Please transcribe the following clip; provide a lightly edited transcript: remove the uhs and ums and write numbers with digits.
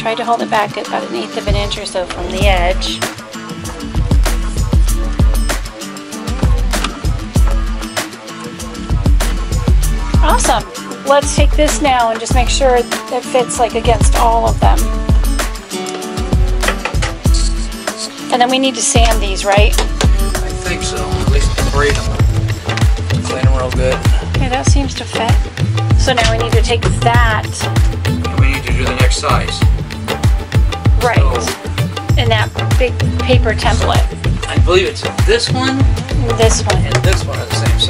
Try to hold it back about 1/8 of an inch or so from the edge. Awesome. Let's take this now and just make sure it fits like against all of them. And then we need to sand these, right? I think so. At least braid them. Clean them real good. Okay, that seems to fit. So now we need to take that. And we need to do the next size. Right. In that big paper template. I believe it's this one and this one. and this one are the same